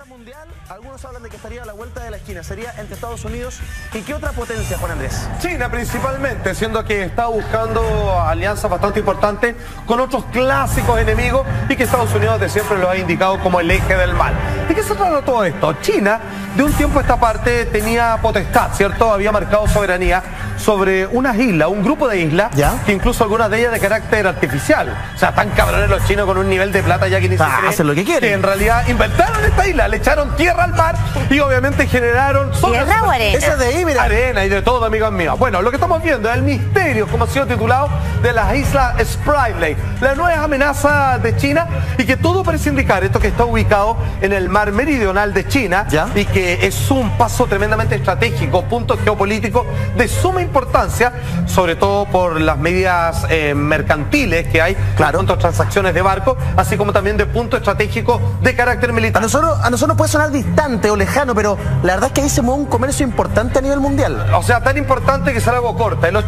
mundial, algunos hablan de que estaría a la vuelta de la esquina. Sería entre Estados Unidos y ¿qué otra potencia, Juan Andrés? China principalmente, siendo que está buscando alianzas bastante importantes con otros clásicos enemigos y que Estados Unidos de siempre lo ha indicado como el eje del mal. ¿De qué se trata todo esto? China, de un tiempo a esta parte, tenía potestad, ¿cierto? Había marcado soberanía sobre unas islas, un grupo de islas, ¿ya? Que incluso algunas de ellas de carácter artificial. O sea, están cabrones los chinos con un nivel de plata ya que ni se cree, hacen lo que quieren. Que en realidad inventaron esta isla, le echaron tierra al mar y obviamente generaron... ¿Tierra o arena? Esa de ahí, mira. Arena y de todo, amigos míos. Bueno, lo que estamos viendo es el misterio, como ha sido titulado, de las islas Spratly, la nueva amenaza de China, y que todo parece indicar esto que está ubicado en el mar meridional de China, ¿ya? Y que es un paso tremendamente estratégico, punto geopolítico de suma importancia, sobre todo por las medidas mercantiles que hay, claro, en cuanto a transacciones de barco, así como también de punto estratégico de carácter militar. A nosotros puede sonar distante o lejano, pero la verdad es que ahí se mueve un comercio importante a nivel mundial. O sea, tan importante que será algo corta. El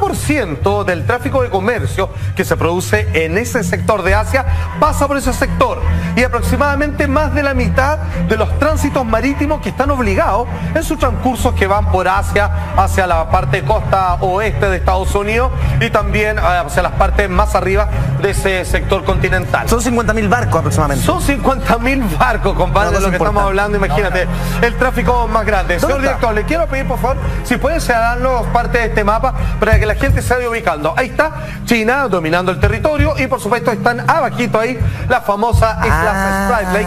80% del tráfico de comercio que se produce en ese sector de Asia pasa por ese sector. Y aproximadamente más de la mitad de los tránsitos marítimos que están obligados en sus transcursos que van por Asia, hacia la parte costa oeste de Estados Unidos y también hacia las partes más arriba de ese sector continental. Son 50.000 barcos aproximadamente. Son 50.000 barcos, compadre, de lo que estamos hablando. Imagínate, el tráfico más grande. Señor director, le quiero pedir, por favor, si pueden señalarnos parte de este mapa para que la gente se vaya ubicando. Ahí está China dominando el territorio y por supuesto están abajito ahí las famosas islas Spratly,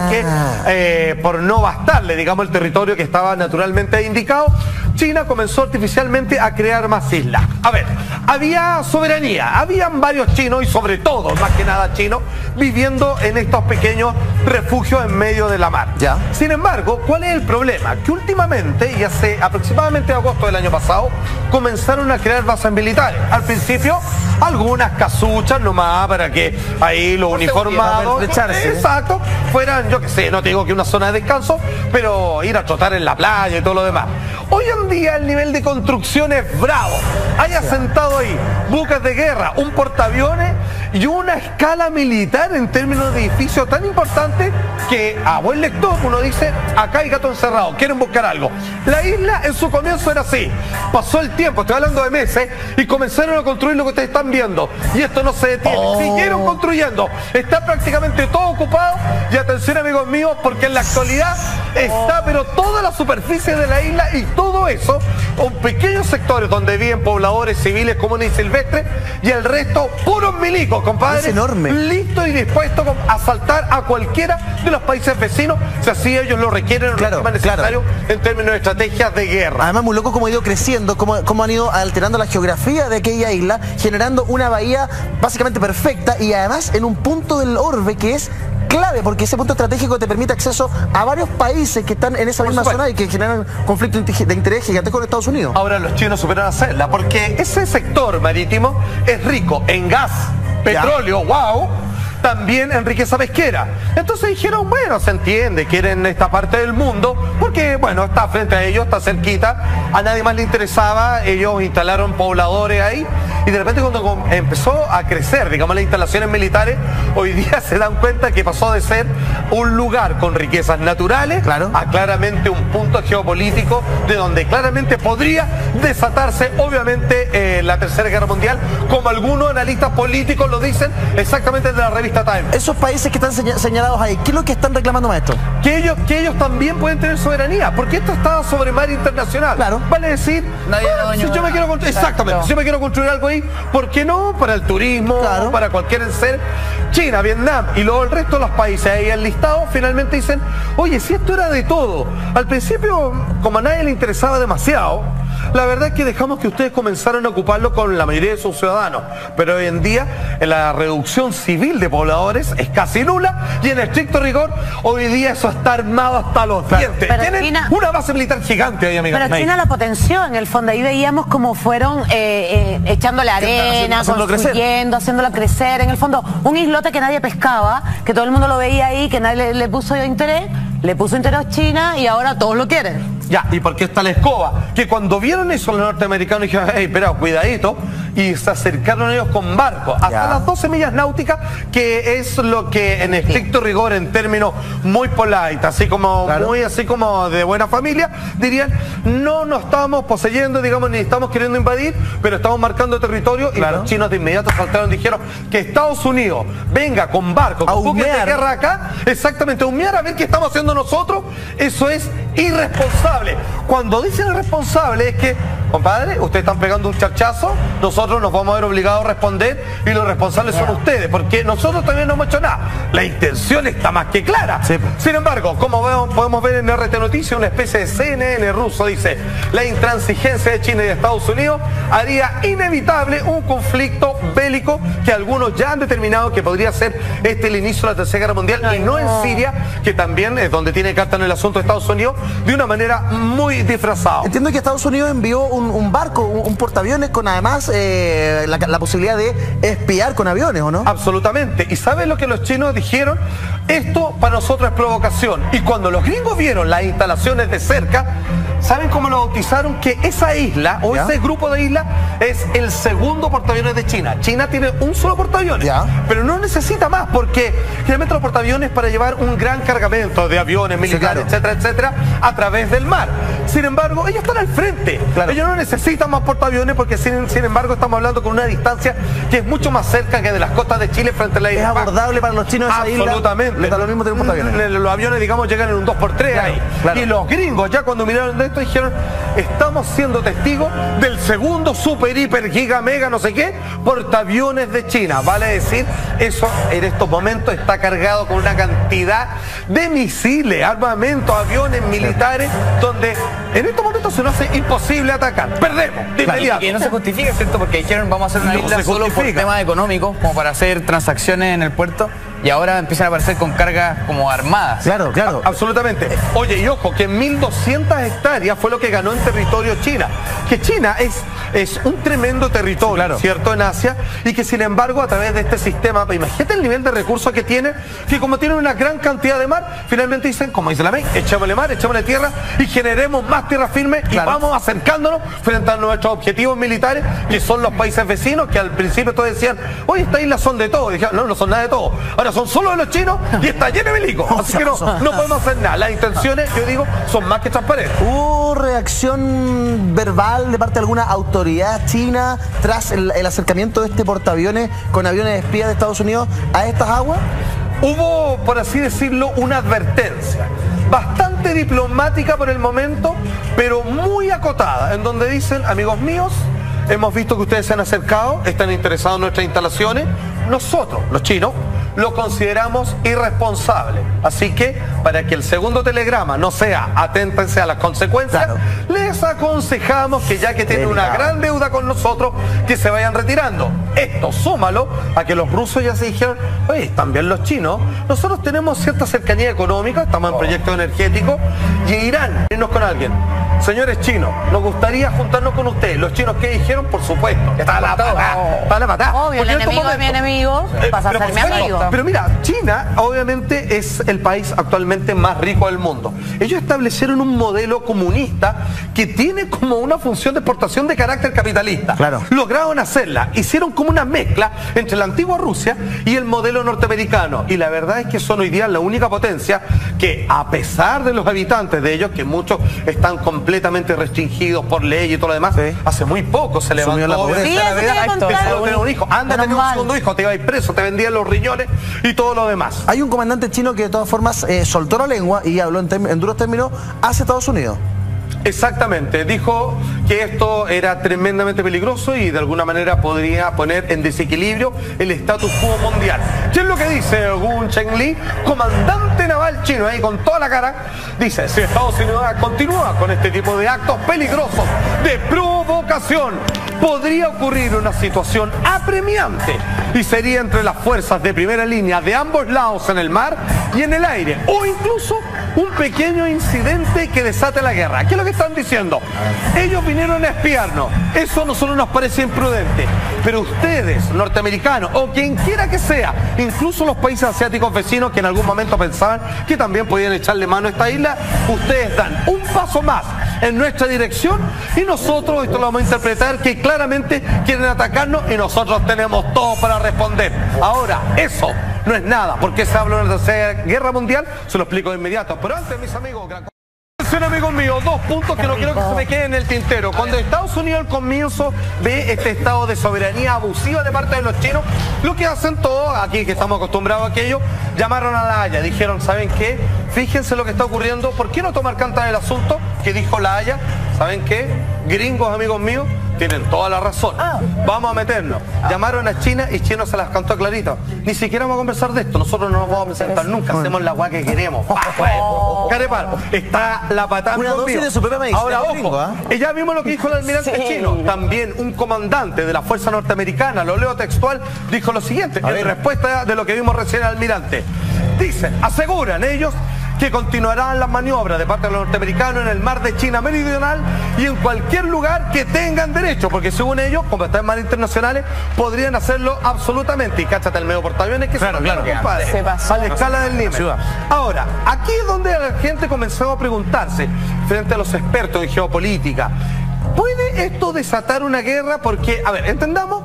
que por no bastarle, digamos, el territorio que estaba naturalmente indicado, China comenzó artificialmente a crear más islas. A ver, había soberanía, habían varios chinos y sobre todo, más que nada chinos, viviendo en estos pequeños refugios en medio de la mar. ¿Ya? Sin embargo, ¿cuál es el problema? Que últimamente, y hace aproximadamente agosto del año pasado, comenzaron a crear bases militares. Al principio, algunas casuchas nomás para que ahí los uniformados, exacto, fueran, yo qué sé, no te digo que una zona de descanso, pero ir a trotar en la playa y todo lo demás. Hoy en día el nivel de construcción es bravo. Hay asentado ahí buques de guerra, un portaaviones y una escala militar en términos de edificios tan importante que a buen lector uno dice, acá hay gato encerrado, quieren buscar algo. La isla en su comienzo era así. Pasó el tiempo, estoy hablando de meses, y comenzaron a construir lo que ustedes están viendo. Y esto no se detiene. Siguieron construyendo. Está prácticamente todo ocupado. Y atención, amigos míos, porque en la actualidad está, pero toda la superficie de la isla y todo eso, con pequeños sectores donde viven pobladores civiles, comunes y silvestres, y el resto, puros milicos, compadre. Es enorme. Listo y dispuesto a asaltar a cualquiera de los países vecinos, si así ellos lo requieren, lo necesario en términos de estrategias de guerra. Además, muy loco cómo ha ido creciendo, cómo han ido alterando la geografía de aquella isla, generando una bahía básicamente perfecta y además en un punto del orbe que es clave, porque ese punto estratégico te permite acceso a varios países que están en esa misma zona y que generan conflicto de interés gigantesco con Estados Unidos. Ahora los chinos superan a hacerla, porque ese sector marítimo es rico en gas, petróleo, wow, también en riqueza pesquera. Entonces dijeron, bueno, se entiende, quieren esta parte del mundo, porque, bueno, está frente a ellos, está cerquita, a nadie más le interesaba, ellos instalaron pobladores ahí, y de repente cuando empezó a crecer, digamos, las instalaciones militares, hoy día se dan cuenta que pasó de ser un lugar con riquezas naturales, a claramente un punto geopolítico, de donde claramente podría desatarse, obviamente, la Tercera Guerra Mundial, como algunos analistas políticos lo dicen, exactamente de la revista Time. Esos países que están señalados ahí, ¿qué es lo que están reclamando, maestro? Que ellos también pueden tener soberanía, porque esto está sobre mar internacional. Claro. Vale decir, si yo me quiero construir, exactamente, si yo me quiero construir algo ahí, ¿por qué no? Para el turismo, para cualquier ser. China, Vietnam y luego el resto de los países ahí enlistados finalmente dicen, oye, si esto era de todo. Al principio, como a nadie le interesaba demasiado, la verdad es que dejamos que ustedes comenzaran a ocuparlo con la mayoría de sus ciudadanos, pero hoy en día la reducción civil de pobladores es casi nula y en estricto rigor hoy día eso está armado hasta los dientes. Tienen China, una base militar gigante ahí, amiga. Pero China la potenció en el fondo, ahí veíamos cómo fueron echándole arena, construyendo, haciéndola crecer, en el fondo un islote que nadie pescaba, que todo el mundo lo veía ahí, que nadie le puso interés, le puso interés China y ahora todos lo quieren. Ya, ¿y por qué está la escoba? Que cuando vieron eso los norteamericanos dijeron, hey, pero cuidadito, y se acercaron ellos con barco hasta las 12 millas náuticas, que es lo que en estricto rigor, en términos muy polite, así como muy así como de buena familia, dirían, no nos estamos poseyendo, digamos, ni estamos queriendo invadir, pero estamos marcando territorio, y los chinos de inmediato saltaron y dijeron que Estados Unidos venga con barco, con buques de guerra acá, exactamente, a humear a ver qué estamos haciendo nosotros, eso es irresponsable. Cuando dicen irresponsable es que, compadre, ustedes están pegando un charchazo, nosotros nos vamos a ver obligados a responder y los responsables son ustedes, porque nosotros también no hemos hecho nada. La intención está más que clara. Sí. Sin embargo, como podemos ver en RT Noticias, una especie de CNN ruso dice, la intransigencia de China y de Estados Unidos haría inevitable un conflicto bélico que algunos ya han determinado que podría ser el inicio de la Tercera Guerra Mundial, y no en Siria, que también es donde tiene carta en el asunto de Estados Unidos, de una manera muy disfrazada. Entiendo que Estados Unidos envió un barco, un portaaviones con además la posibilidad de espiar con aviones, ¿o no? Absolutamente. ¿Y sabes lo que los chinos dijeron? Esto para nosotros es provocación. Y cuando los gringos vieron las instalaciones de cerca, ¿saben cómo lo bautizaron? Que esa isla, o ese grupo de islas, es el segundo portaaviones de China. China tiene un solo portaaviones, pero no necesita más, porque generalmente los portaaviones para llevar un gran cargamento de aviones militares, etcétera, etcétera, a través del mar. Sin embargo, ellos están al frente. Ellos no necesitan más portaaviones, porque sin embargo estamos hablando con una distancia que es mucho más cerca que de las costas de Chile frente a la isla. Es abordable para los chinos esa isla. Absolutamente. Les da lo mismo tener un portaaviones. Los aviones, digamos, llegan en un 2x3 ahí. Y los gringos, ya cuando miraron de esto, dijeron, estamos siendo testigos del segundo super, hiper, giga, mega, no sé qué, portaaviones de China. Vale decir, eso en estos momentos está cargado con una cantidad de misiles, armamentos, aviones militares, donde en estos momentos se nos hace imposible atacar. Perdemos de inmediato. Y no se justifica, ¿cierto? Porque dijeron vamos a hacer una isla solo por temas económicos, como para hacer transacciones en el puerto, y ahora empiezan a aparecer con cargas como armadas. Claro. Absolutamente. Oye, y ojo, que 1.200 hectáreas fue lo que ganó en territorio China. Que China es un tremendo territorio, ¿cierto? En Asia, y que sin embargo a través de este sistema, imagínate el nivel de recursos que tiene, que como tienen una gran cantidad de mar, finalmente dicen, como dice la MEI, echémosle mar, echémosle tierra y generemos más tierra firme y vamos acercándonos frente a nuestros objetivos militares, que son los países vecinos, que al principio todos decían, oye, estas islas son de todo. Y dijeron, no son nada de todo. Ahora son solo de los chinos y está lleno de milicos. Así que no podemos hacer nada. Las intenciones, yo digo, son más que transparentes. ¿Hubo reacción verbal de parte de alguna autoridad china tras el acercamiento de este portaaviones con aviones espías de Estados Unidos a estas aguas? Hubo, por así decirlo, una advertencia bastante diplomática por el momento, pero muy acotada, en donde dicen, amigos míos, hemos visto que ustedes se han acercado, están interesados en nuestras instalaciones, nosotros, los chinos, lo consideramos irresponsable. Así que, para que el segundo telegrama no sea aténtense a las consecuencias, les aconsejamos que ya que tienen una gran deuda con nosotros, que se vayan retirando. Esto súmalo a que los rusos ya se dijeron, oye, también los chinos, nosotros tenemos cierta cercanía económica, estamos en proyectos energéticos, y Irán, irnos con alguien. Señores chinos, nos gustaría juntarnos con ustedes. Los chinos, ¿qué dijeron? Por supuesto, está la patada. Obvio, el enemigo de mi enemigo pasa a ser mi amigo. Pero mira, China obviamente es el país actualmente más rico del mundo. Ellos establecieron un modelo comunista que tiene como una función de exportación de carácter capitalista. Lograron hacerla, hicieron como una mezcla entre la antigua Rusia y el modelo norteamericano. Y la verdad es que son hoy día la única potencia que, a pesar de los habitantes de ellos, que muchos están completamente restringidos por ley y todo lo demás, hace muy poco se levantó la pobreza. Tener un hijo, anda a tener un segundo hijo, te iba a ir preso, te vendían los riñones y todo lo demás. Hay un comandante chino que de todas formas soltó la lengua y habló en duros términos hacia Estados Unidos. Exactamente, dijo que esto era tremendamente peligroso y de alguna manera podría poner en desequilibrio el status quo mundial. ¿Qué es lo que dice Gun Chengli, comandante naval chino, ahí con toda la cara? Dice, si Estados Unidos continúa con este tipo de actos peligrosos de provocación, podría ocurrir una situación apremiante y sería entre las fuerzas de primera línea de ambos lados en el mar y en el aire, o incluso un pequeño incidente que desate la guerra. ¿Qué es lo que están diciendo? Ellos vinieron a espiarnos, eso a nosotros nos parece imprudente, pero ustedes, norteamericanos o quien quiera que sea, incluso los países asiáticos vecinos que en algún momento pensaban que también podían echarle mano a esta isla, ustedes dan un paso más en nuestra dirección y nosotros esto lo vamos a interpretar que claramente quieren atacarnos y nosotros tenemos todo para responder. Ahora, eso no es nada, porque se habla de la Tercera Guerra Mundial, se lo explico de inmediato. Pero antes, mis amigos, amigos míos, 2 puntos que no quiero que se me queden en el tintero. Cuando Estados Unidos al comienzo ve este estado de soberanía abusiva de parte de los chinos, lo que hacen todos, aquí que estamos acostumbrados a aquello, llamaron a La Haya, dijeron, ¿saben qué? Fíjense lo que está ocurriendo, ¿por qué no tomar carta del asunto? Que dijo La Haya, ¿saben qué? Gringos, amigos míos, tienen toda la razón. Vamos a meternos. Llamaron a China y China se las cantó clarito. Ni siquiera vamos a conversar de esto. Nosotros no nos vamos a presentar nunca. Hacemos la guay que queremos. Carepal, está la patada. Una dosis de suprema medicina. Ahora, ojo, ya vimos lo que dijo el almirante chino. También un comandante de la fuerza norteamericana, lo leo textual, dijo lo siguiente, en respuesta de lo que vimos recién el almirante. Dicen, aseguran ellos que continuarán las maniobras de parte de los norteamericanos en el mar de China Meridional y en cualquier lugar que tengan derecho, porque según ellos, como están en mares internacionales, podrían hacerlo absolutamente. Y cáchate el medio portaaviones que claro, compadre, a la escala del nivel. Ahora, aquí es donde la gente comenzó a preguntarse, frente a los expertos en geopolítica, ¿puede esto desatar una guerra? Porque, a ver, entendamos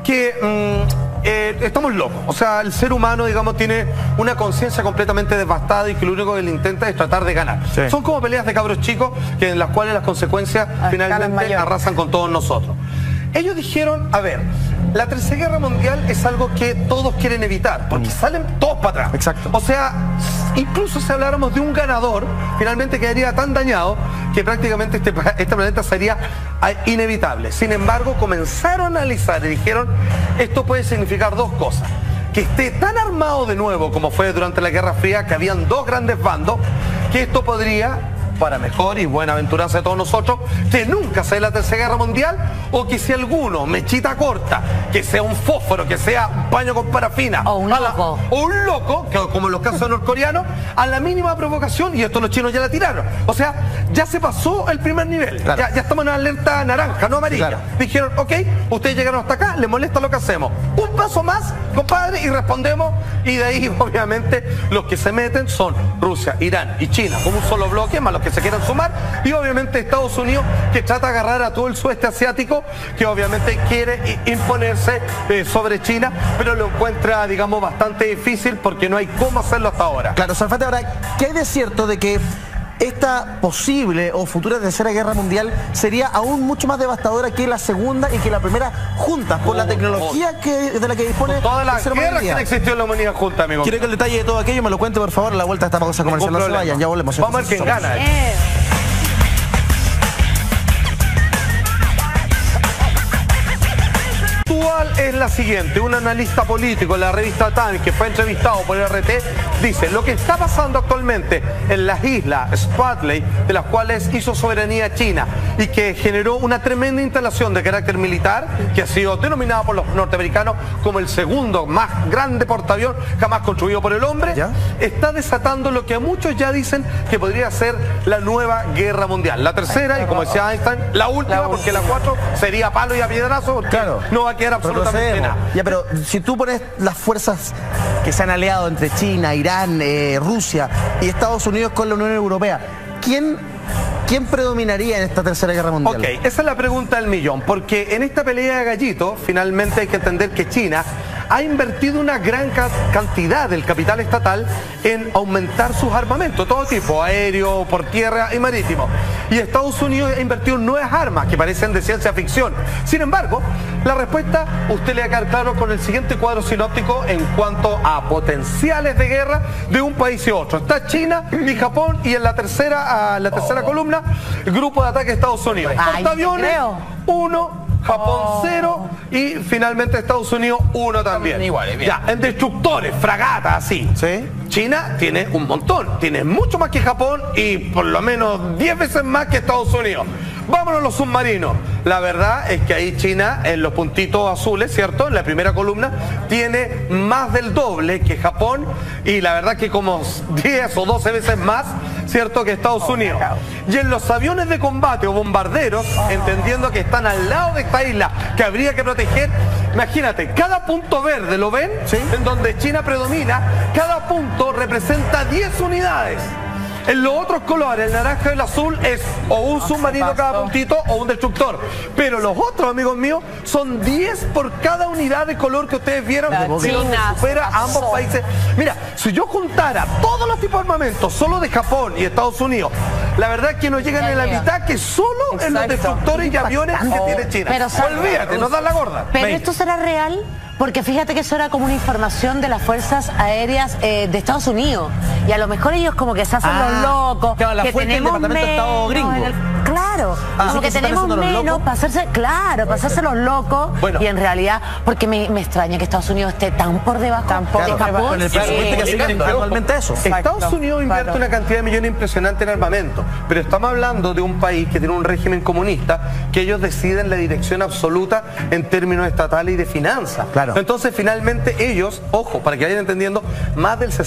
que estamos locos. O sea, el ser humano, digamos, tiene una conciencia completamente devastada y que lo único que le intenta es tratar de ganar. Sí. Son como peleas de cabros chicos en las cuales las consecuencias finalmente arrasan con todos nosotros. Ellos dijeron, a ver, la Tercera Guerra Mundial es algo que todos quieren evitar, porque salen todos para atrás. Exacto. O sea, incluso si habláramos de un ganador, finalmente quedaría tan dañado que prácticamente este planeta sería inevitable. Sin embargo, comenzaron a analizar y dijeron, esto puede significar 2 cosas. Que esté tan armado de nuevo como fue durante la Guerra Fría, que habían 2 grandes bandos, que esto podría, para mejor y buena aventuranza de todos nosotros, que nunca sea la Tercera Guerra Mundial, o que si alguno, mechita corta, que sea un fósforo, que sea un paño con parafina, o un loco, que, como en los casos norcoreanos, a la mínima provocación, y esto los chinos ya la tiraron. O sea, ya se pasó el primer nivel, ya estamos en alerta naranja, no amarilla. Dijeron, ok, ustedes llegaron hasta acá, les molesta lo que hacemos. Un paso más, compadre, y respondemos, y de ahí, obviamente, los que se meten son Rusia, Irán y China, como un solo bloque, más los que se quieran sumar, y obviamente Estados Unidos, que trata de agarrar a todo el sudeste asiático, que obviamente quiere imponerse sobre China, pero lo encuentra, digamos, bastante difícil porque no hay cómo hacerlo hasta ahora. Claro, Salfate, ahora, ¿qué hay de cierto de que esta posible o futura Tercera Guerra Mundial sería aún mucho más devastadora que la Segunda y que la Primera juntas, por la tecnología de la que dispone toda la guerra que existió en la humanidad junta, amigo? Quiero que el detalle de todo aquello me lo cuente, por favor, a la vuelta de esta pausa comercial. No se vayan, ya volvemos. Vamos a ver quién gana. Es la siguiente, un analista político en la revista Time, que fue entrevistado por el RT, dice, lo que está pasando actualmente en las islas Spratly, de las cuales hizo soberanía China y que generó una tremenda instalación de carácter militar, que ha sido denominada por los norteamericanos como el segundo más grande portaavión jamás construido por el hombre, está desatando lo que a muchos ya dicen que podría ser la nueva guerra mundial. La tercera, y como decía Einstein, la última, porque la 4 sería palo y a piedrazo, porque no va a quedar absolutamente nada. Ya, pero si tú pones las fuerzas que se han aliado entre China, Irán, Rusia y Estados Unidos con la Unión Europea, ¿quién predominaría en esta Tercera Guerra Mundial? Ok, esa es la pregunta del millón, porque en esta pelea de gallito, finalmente hay que entender que China ha invertido una gran cantidad del capital estatal en aumentar sus armamentos, todo tipo, aéreo, por tierra y marítimo. Y Estados Unidos ha invertido en nuevas armas que parecen de ciencia ficción. Sin embargo, la respuesta, usted le va a quedar claro con el siguiente cuadro sinóptico en cuanto a potenciales de guerra de un país y otro. Está China y Japón, y en la tercera columna, el grupo de ataque de Estados Unidos. Portaaviones, 1, Japón 0 y finalmente Estados Unidos 1 también. Igual, ya, en destructores, fragatas, así. ¿Sí? China tiene un montón, tiene mucho más que Japón y por lo menos 10 veces más que Estados Unidos. Vámonos a los submarinos. La verdad es que ahí China, en los puntitos azules, ¿cierto? En la primera columna, tiene más del doble que Japón y la verdad que como 10 o 12 veces más, ¿cierto?, que Estados Unidos. Y en los aviones de combate o bombarderos, entendiendo que están al lado de esta isla que habría que proteger, imagínate, cada punto verde, ¿lo ven? ¿Sí? En donde China predomina, cada punto representa 10 unidades. En los otros colores, el naranja y el azul, es o un submarino cada puntito o un destructor. Pero los otros, amigos míos, son 10 por cada unidad de color que ustedes vieron. China supera a ambos países. Mira, si yo juntara todos los tipos de armamentos solo de Japón y Estados Unidos, la verdad es que nos llegan en la mitad que solo en los destructores y aviones que tiene China. Pero, olvídate, nos dan la gorda. Pero esto será real. Porque fíjate que eso era como una información de las fuerzas aéreas de Estados Unidos. Y a lo mejor ellos como que se hacen los locos. Claro, la que fuente tenemos del Departamento de Estado gringo. Claro, como que tenemos menos para hacerse los locos. Bueno. Y en realidad, porque me extraña que Estados Unidos esté tan por debajo de Japón. Con el presupuesto que asignan anualmente eso. Estados Unidos invierte una cantidad de millones impresionante en armamento, pero estamos hablando de un país que tiene un régimen comunista, que ellos deciden la dirección absoluta en términos estatales y de finanzas. Claro. Entonces finalmente ellos, ojo, para que vayan entendiendo, más del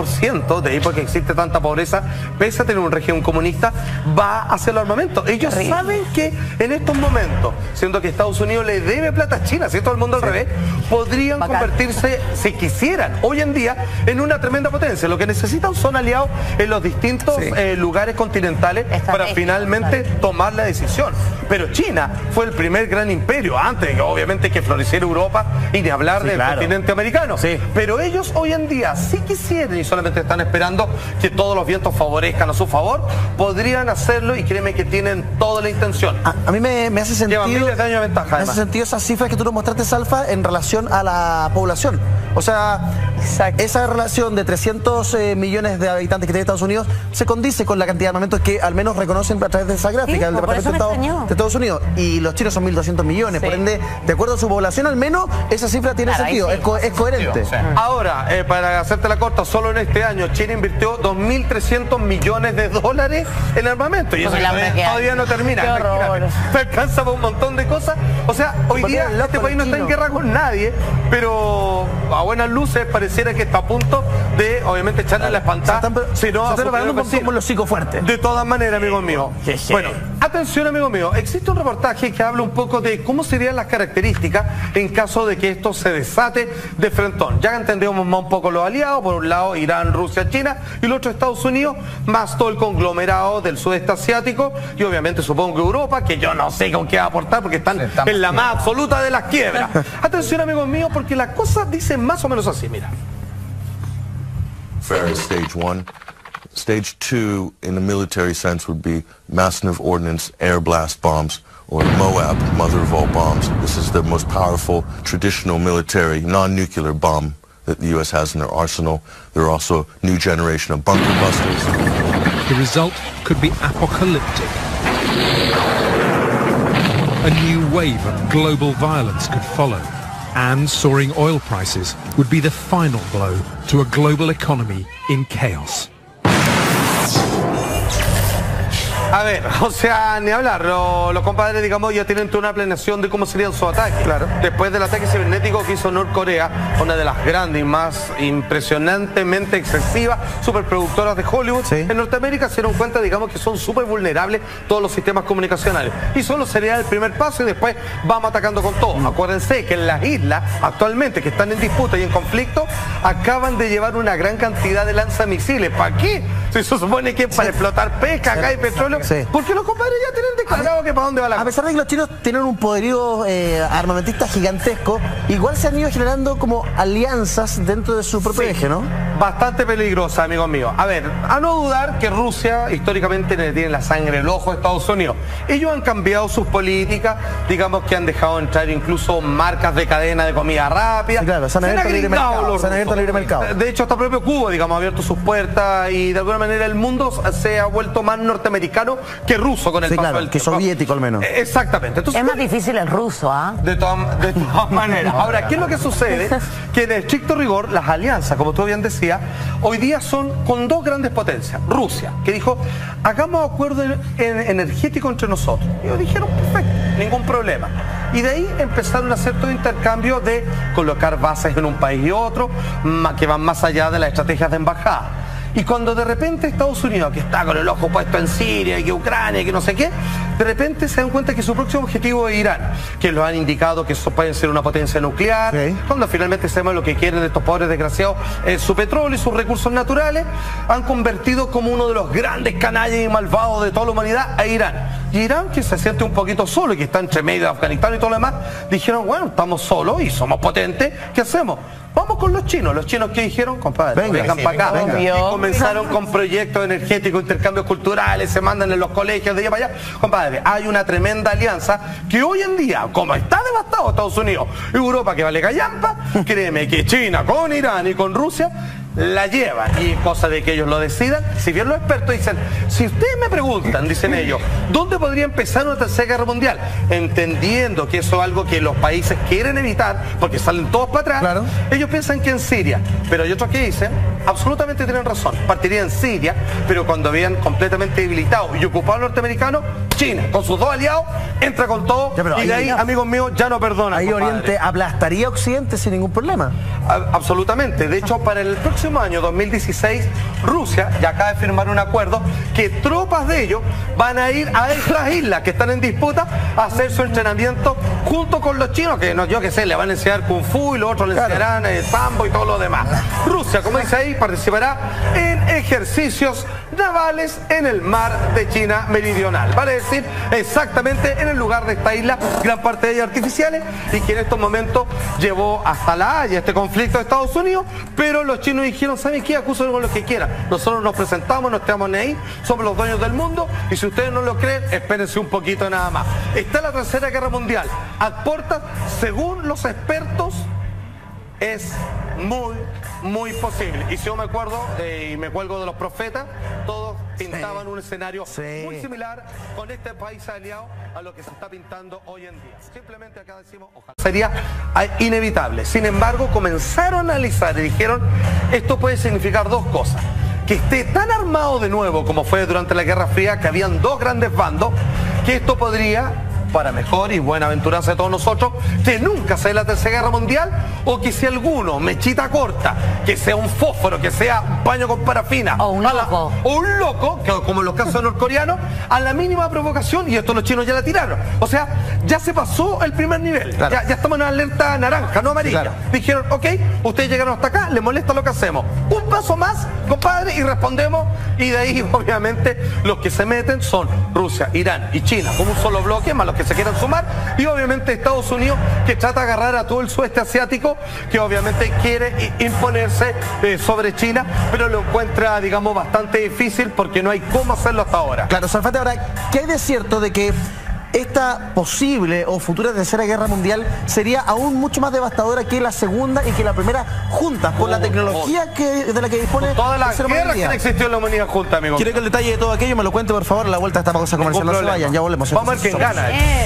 60% de ahí, porque existe tanta pobreza, pese a tener un régimen comunista, va hacia los armamentos. Ellos saben que en estos momentos, siendo que Estados Unidos le debe plata a China, si todo el mundo al revés, podrían convertirse, si quisieran, hoy en día, en una tremenda potencia. Lo que necesitan son aliados en los distintos lugares continentales para finalmente tomar la decisión. Pero China fue el primer gran imperio, antes obviamente que floreciera Europa y de hablar del continente americano. Pero ellos hoy en día, si quisieran y solamente están esperando que todos los vientos favorezcan a su favor, podrían hacerlo, y créeme que tienen toda la intención. A mí me hace sentido. Llevan miles de años de ventaja, me hace sentido esas cifras que tú nos mostraste, Salfa, en relación a la población. O sea, esa relación de 300 millones de habitantes que tiene Estados Unidos se condice con la cantidad de armamentos que al menos reconocen a través de esa gráfica del Departamento de Estados Unidos. Y los chinos son 1.200 millones. Por ende, de acuerdo a su población, al menos esa cifra tiene sentido, es coherente. Ahora, para hacerte la corta, solo en este año China invirtió 2.300 millones de dólares en armamento. Y eso todavía no termina. Me alcanza para un montón de cosas. O sea, hoy día este país no está en guerra con nadie, pero a buenas luces pareciera que está a punto de, obviamente, echarle la espantada. Si no, se están preparando como los psicofuertes. De todas maneras, amigo mío. Bueno, atención, amigo mío. Existe un reportaje que habla un poco de cómo serían las características en caso de que esto se desate de frentón. Ya entendemos más un poco los aliados. Por un lado, Irán, Rusia, China, y el otro, Estados Unidos, más todo el conglomerado del sudeste asiático, y obviamente supongo que Europa, que yo no sé con qué va a aportar porque están en la más absoluta de las quiebras. Atención, amigos míos, porque la cosa dice más o menos así, mira. Stage 1. Stage 2, in a military sense, would be massive ordnance air blast bombs, or MOAB, mother of all bombs. This is the most powerful traditional military non-nuclear bomb that the U.S. has in their arsenal. There are also new generation of bunker busters. The result could be apocalyptic. A new wave of global violence could follow, and soaring oil prices would be the final blow to a global economy in chaos. A ver, o sea, ni hablar, los compadres, digamos, ya tienen toda una planeación de cómo serían sus ataques. Después del ataque cibernético que hizo Norcorea, una de las grandes y más impresionantemente excesivas superproductoras de Hollywood, en Norteamérica se dieron cuenta, digamos, que son súper vulnerables todos los sistemas comunicacionales. Y solo sería el primer paso y después vamos atacando con todo. Acuérdense que en las islas, actualmente, que están en disputa y en conflicto, acaban de llevar una gran cantidad de lanzamisiles. ¿Para qué? Si se supone que es para explotar pesca, acá y petróleo. Porque los compadres ya tienen declarado que para dónde va la cosa. A pesar de que los chinos tienen un poderío armamentista gigantesco, igual se han ido generando como alianzas dentro de su propio eje, ¿no? Bastante peligrosa, amigos míos. A ver, a no dudar que Rusia históricamente le tiene la sangre en el ojo a Estados Unidos. Ellos han cambiado sus políticas, digamos que han dejado entrar incluso marcas de cadena de comida rápida. Claro, se han abierto al libre mercado. De hecho, hasta propio Cuba, digamos, ha abierto sus puertas y de alguna manera el mundo se ha vuelto más norteamericano que ruso con el paso del que soviético al menos. Exactamente. Entonces, es más difícil el ruso, ¿ah? De todas maneras. Ahora, ¿qué es lo que sucede? Que en estricto rigor, las alianzas, como tú bien decías, hoy día son con dos grandes potencias. Rusia, que dijo, hagamos acuerdo energético entre nosotros. Y ellos dijeron, perfecto, ningún problema. Y de ahí empezaron a hacer todo intercambio de colocar bases en un país y otro, que van más allá de las estrategias de embajada. Y cuando de repente Estados Unidos, que está con el ojo puesto en Siria, y que Ucrania, y que no sé qué, de repente se dan cuenta que su próximo objetivo es Irán, que lo han indicado que eso puede ser una potencia nuclear, cuando finalmente sabemos lo que quieren estos pobres desgraciados, su petróleo y sus recursos naturales, han convertido como uno de los grandes canallas y malvados de toda la humanidad a Irán. Y Irán, que se siente un poquito solo y que está entre medio de Afganistán y todo lo demás, dijeron, bueno, estamos solos y somos potentes, ¿qué hacemos? Vamos con los chinos. Los chinos que dijeron, compadre, vengan para acá. Y comenzaron con proyectos energéticos, intercambios culturales, se mandan en los colegios de allá para allá. Compadre, hay una tremenda alianza que hoy en día, como está devastado Estados Unidos, Europa que vale callampa, créeme que China con Irán y con Rusia la llevan, y cosa de que ellos lo decidan. Si bien los expertos dicen, si ustedes me preguntan, dicen ellos, ¿dónde podría empezar una tercera guerra mundial? Entendiendo que eso es algo que los países quieren evitar, porque salen todos para atrás, ellos piensan que en Siria, pero hay otros que dicen, absolutamente tienen razón, partiría en Siria, pero cuando vean completamente debilitado y ocupado el norteamericano, China, con sus dos aliados, entra con todo, y de ahí, amigos míos, ya no perdonan. Ahí compadre. Oriente aplastaría a Occidente sin ningún problema. Absolutamente. De hecho, para el próximo año 2016, Rusia ya acaba de firmar un acuerdo que tropas de ellos van a ir a estas islas que están en disputa a hacer su entrenamiento junto con los chinos, que no, yo qué sé, le van a enseñar Kung Fu y los otros le enseñarán sambo y todo lo demás. Rusia, como dice ahí, participará en ejercicios navales en el mar de China Meridional. Vale decir, exactamente en el lugar de esta isla, gran parte de ellas artificiales, y que en estos momentos llevó hasta La Haya este conflicto de Estados Unidos, pero los chinos dijeron, ¿saben qué? Acusen con lo que quieran. Nosotros nos presentamos, nos quedamos ahí, somos los dueños del mundo, y si ustedes no lo creen, espérense un poquito nada más. Está la tercera guerra mundial. A puertas, según los expertos, es muy posible. Y si yo me acuerdo, y me cuelgo de los profetas, todos pintaban un escenario muy similar con este país aliado a lo que se está pintando hoy en día. Simplemente acá decimos, ojalá. Sería inevitable. Sin embargo, comenzaron a analizar y dijeron, esto puede significar dos cosas. Que esté tan armado de nuevo como fue durante la Guerra Fría, que habían dos grandes bandos, que esto podría, para mejor y buena aventuranza de todos nosotros, que nunca sea la tercera guerra mundial, o que si alguno, mechita corta, que sea un fósforo, que sea un paño con parafina, o un loco, que, como en los casos norcoreanos, a la mínima provocación, y esto los chinos ya la tiraron. O sea, ya se pasó el primer nivel, ya estamos en alerta naranja, no amarilla. Dijeron, ok, ustedes llegaron hasta acá, les molesta lo que hacemos. Un paso más, compadre, y respondemos, y de ahí, obviamente, los que se meten son Rusia, Irán y China, como un solo bloque, más los que se quieran sumar, y obviamente Estados Unidos, que trata de agarrar a todo el sudeste asiático, que obviamente quiere imponerse sobre China, pero lo encuentra, digamos, bastante difícil porque no hay cómo hacerlo hasta ahora. Claro, Salfate, ahora, ¿qué hay de cierto de que esta posible o futura tercera guerra mundial sería aún mucho más devastadora que la segunda y que la primera juntas, por la tecnología de la que dispone todas las guerras que han existido en la humanidad juntas, amigo? Quiero que el detalle de todo aquello me lo cuente, por favor, a la vuelta de esta pausa comercial. No se vayan, ya volvemos. Vamos a ver quién gana.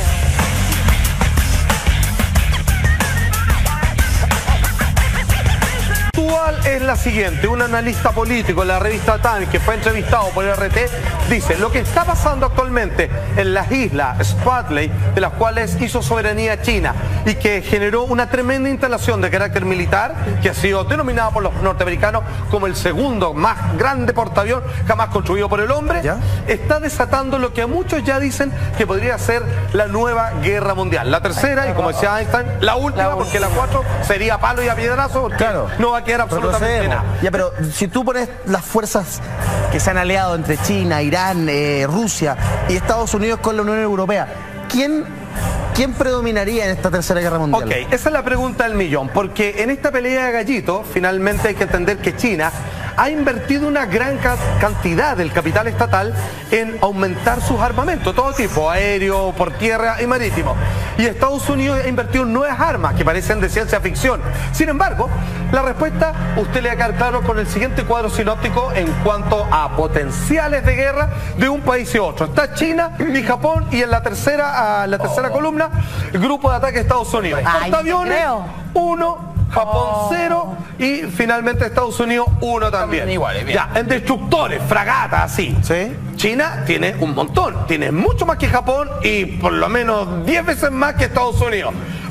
Es la siguiente, un analista político en la revista Time, que fue entrevistado por el RT, dice, lo que está pasando actualmente en las islas Spratly, de las cuales hizo soberanía China y que generó una tremenda instalación de carácter militar, que ha sido denominada por los norteamericanos como el segundo más grande portaavión jamás construido por el hombre, está desatando lo que a muchos ya dicen que podría ser la nueva guerra mundial. La tercera, y como decía Einstein, la última, porque la 4 sería palo y a piedrazo, porque no va a quedar absolutamente nada. Ya, pero si tú pones las fuerzas que se han aliado entre China, Irán, Rusia y Estados Unidos con la Unión Europea, ¿quién predominaría en esta tercera guerra mundial? Ok, esa es la pregunta del millón, porque en esta pelea de gallitos, finalmente hay que entender que China ha invertido una gran cantidad del capital estatal en aumentar sus armamentos, todo tipo, aéreo, por tierra y marítimo. Y Estados Unidos ha invertido en nuevas armas que parecen de ciencia ficción. Sin embargo, la respuesta, usted le va a quedar claro con el siguiente cuadro sinóptico en cuanto a potenciales de guerra de un país y otro. Está China y Japón, y en la tercera columna, el grupo de ataque de Estados Unidos. Portaaviones, 1, Japón 0 y finalmente Estados Unidos 1 también. Iguales, ya, en destructores, fragatas, así. China tiene un montón, tiene mucho más que Japón y por lo menos 10 veces más que Estados Unidos.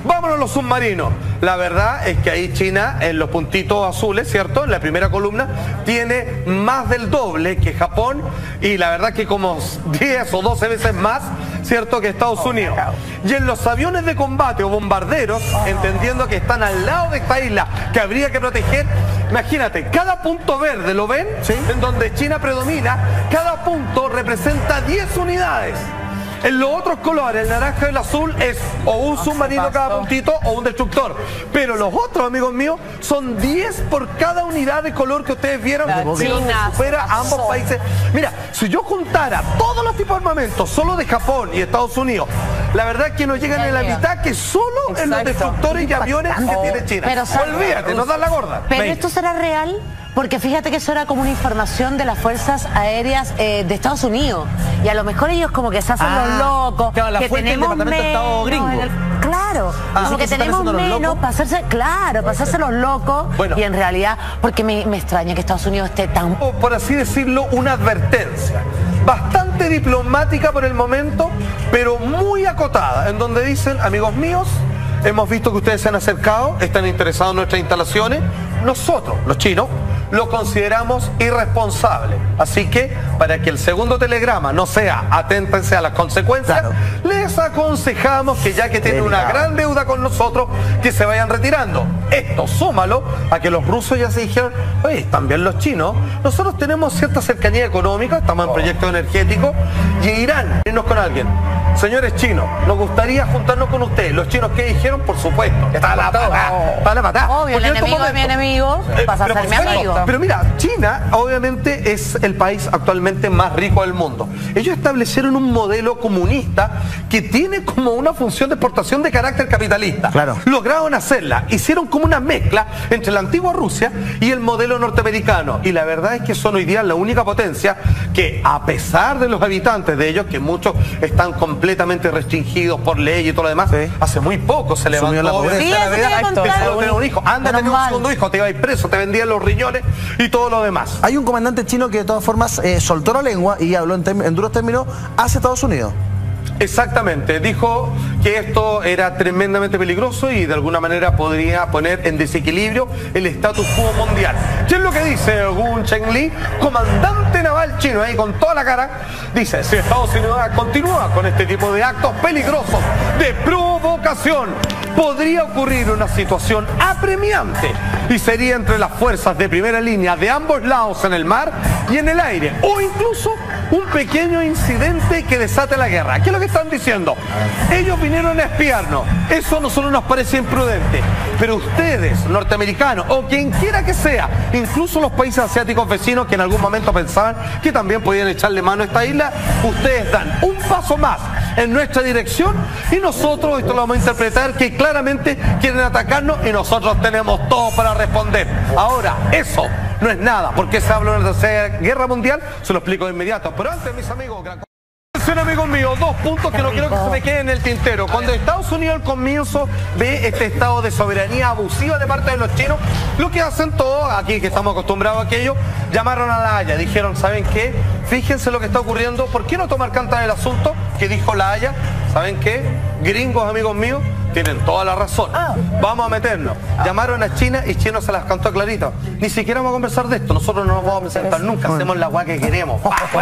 Vámonos a los submarinos. La verdad es que ahí China, en los puntitos azules, ¿cierto? En la primera columna, tiene más del doble que Japón y la verdad que como 10 o 12 veces más, ¿cierto?, que Estados Unidos. Y en los aviones de combate o bombarderos, entendiendo que están al lado de esta isla que habría que proteger, imagínate, cada punto verde, ¿lo ven? ¿Sí? En donde China predomina, cada punto representa 10 unidades. En los otros colores, el naranja y el azul, es o un submarino cada puntito o un destructor. Pero los otros, amigos míos, son 10 por cada unidad de color que ustedes vieron. Si supera a ambos países. Mira, si yo juntara todos los tipos de armamentos, solo de Japón y Estados Unidos, la verdad es que nos llegan en la mitad que solo en los destructores y aviones que tiene China. Pero, olvídate, nos dan la gorda. Pero esto será real. Porque fíjate que eso era como una información de las fuerzas aéreas de Estados Unidos. Y a lo mejor ellos como que se hacen los locos. Claro, la que fuente tenemos del Departamento de Estado gringo. Claro, como que tenemos menos para hacerse, pasarse los locos. Bueno, y en realidad, porque me extraña que Estados Unidos esté tan... Por así decirlo, una advertencia. Bastante diplomática por el momento, pero muy acotada. En donde dicen, amigos míos, hemos visto que ustedes se han acercado, están interesados en nuestras instalaciones. Nosotros, los chinos, lo consideramos irresponsable. Así que, para que el segundo telegrama no sea aténtense a las consecuencias, les aconsejamos que ya que tienen una gran deuda con nosotros, que se vayan retirando. Esto súmalo a que los rusos ya se dijeron, oye, también los chinos, nosotros tenemos cierta cercanía económica, estamos en proyectos energéticos, y Irán, irnos con alguien. Señores chinos, nos gustaría juntarnos con ustedes. Los chinos, ¿qué dijeron? Por supuesto. Está la patada. Obvio, el enemigo de mi enemigo pasa a ser mi amigo. Pero mira, China obviamente es el país actualmente más rico del mundo. Ellos establecieron un modelo comunista que tiene como una función de exportación de carácter capitalista. Claro. Lograron hacerla. Hicieron como una mezcla entre la antigua Rusia y el modelo norteamericano. Y la verdad es que son hoy día la única potencia que, a pesar de los habitantes de ellos, que muchos están completamente restringidos por ley y todo lo demás, hace muy poco se levantó la pobreza. Tener un hijo, anda a tener un segundo hijo, te iba a ir preso, te vendían los riñones y todo lo demás. Hay un comandante chino que de todas formas soltó la lengua y habló en duros términos hacia Estados Unidos. Exactamente, dijo que esto era tremendamente peligroso y de alguna manera podría poner en desequilibrio el status quo mundial. ¿Qué es lo que dice Gun Chengli, comandante naval chino, ahí con toda la cara? Dice, si Estados Unidos continúa con este tipo de actos peligrosos de provocación, podría ocurrir una situación apremiante y sería entre las fuerzas de primera línea de ambos lados en el mar y en el aire, o incluso un pequeño incidente que desate la guerra. ¿Qué es lo que están diciendo? Ellos vinieron a espiarnos. Eso a nosotros nos parece imprudente. Pero ustedes, norteamericanos, o quien quiera que sea, incluso los países asiáticos vecinos que en algún momento pensaban que también podían echarle mano a esta isla, ustedes dan un paso más en nuestra dirección y nosotros esto lo vamos a interpretar que claramente quieren atacarnos y nosotros tenemos todo para responder. Ahora, eso no es nada. ¿Por qué se habla de la Tercera Guerra Mundial? Se lo explico de inmediato. Pero antes, mis amigos, amigos míos, dos puntos que no quiero que se me queden en el tintero. Cuando Estados Unidos al comienzo ve este estado de soberanía abusiva de parte de los chinos, lo que hacen todos, aquí que estamos acostumbrados a aquello, llamaron a La Haya, dijeron, ¿saben qué? Fíjense lo que está ocurriendo, ¿por qué no tomar carta del asunto? ¿Qué dijo La Haya? ¿Saben qué? Gringos, amigos míos, tienen toda la razón. Vamos a meternos. Llamaron a China y China se las cantó clarito. Ni siquiera vamos a conversar de esto. Nosotros no nos vamos a presentar nunca. Hacemos la guay que queremos.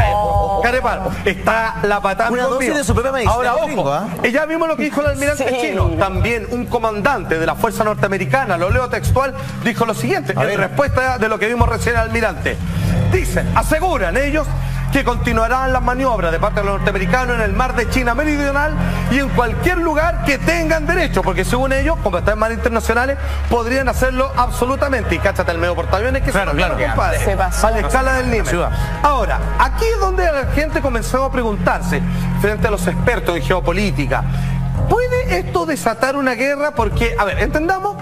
Carepal, está la patada. Una dosis de Suprema Medicina. Ahora, ojo, ya vimos lo que dijo el almirante chino. También un comandante de la fuerza norteamericana, lo leo textual, dijo lo siguiente, en respuesta de lo que vimos recién al almirante. Dicen, aseguran ellos que continuarán las maniobras de parte de los norteamericanos en el mar de China Meridional y en cualquier lugar que tengan derecho, porque según ellos, como están en mares internacionales, podrían hacerlo absolutamente. Y cáchate el medio portaaviones que compadre, a la escala del nivel. Ahora, aquí es donde la gente comenzó a preguntarse, frente a los expertos en geopolítica, ¿puede esto desatar una guerra? Porque, a ver, entendamos